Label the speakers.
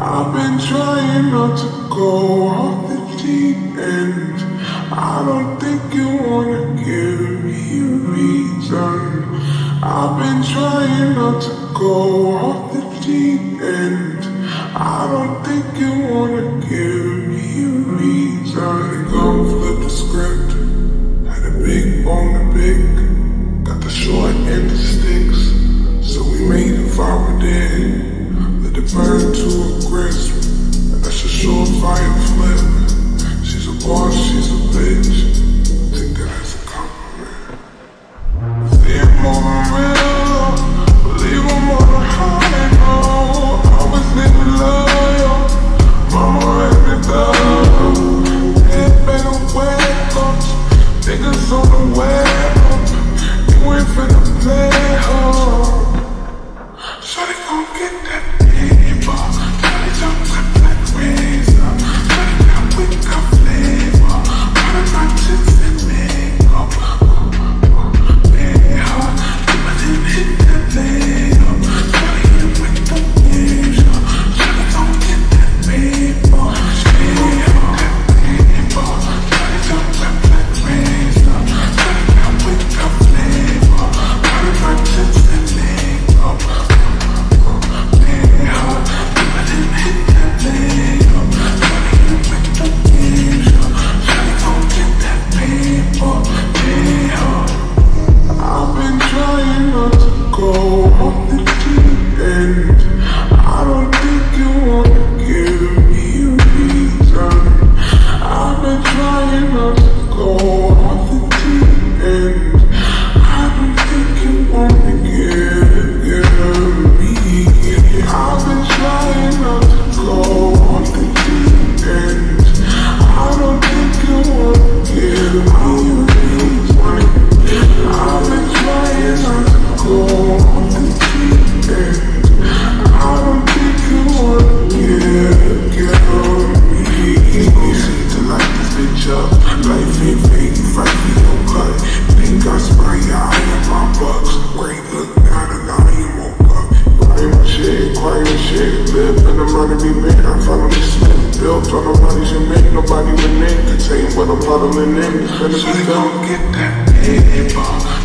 Speaker 1: I've been trying not to go off the deep end. I don't think you wanna give me a reason. I've been trying not to go off the deep end. I don't think you wanna give me a reason. Come flip the script. Had a big on the big. Got the short end of sticks. So we made a fire dead. Let it burn to a crisp. And that's a short fire flip. She's a boss, she's a bitch. Take that as a compliment. See, I'm moving real. Believe I'm on a high note. I was living loyal. Mama let me down. Head better wake up. Niggas on the way up. You ain't finna play hard. Shawty gon' get that paper. Shawty jump like razor. Shawty got wick up flavor. All of my tits and makeup. Pay her, but then hit that layup. Shawty hit with the razor. Shawty gon' get that paper. Shawty gon' get that paper. Shawty jump like razor. Shawty got wick up flavor. All of my tits and makeup. I've been trying not to go off the deep end. I don't think you wanna give me a reason. I've been trying not to go off the deep end. I don't think you wanna give me. I've been trying not to go off the deep end. I don't think you wanna give me a reason. I've been trying not to go off the deep end. I don't think you wanna give me. You seem to light this bitch up. Life ain't fake, you fight for your cut. Think I spray your eye in my bucks. Great look, now the line woke up. Crying my shit, quiet shit. Live in the money we make, I finally slip. Built on the money you make, nobody would name. Contain what I'm bottling in. It's gonna be done. Get that paper.